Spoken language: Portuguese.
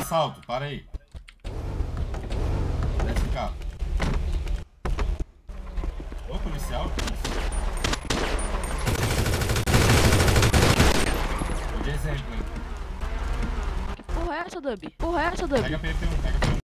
assalto, para aí. Desce o carro. Ô, policial. Tô de exemplo, hein. Que porra é essa, Dub? Porra é essa, Dub? Pega PP1, pega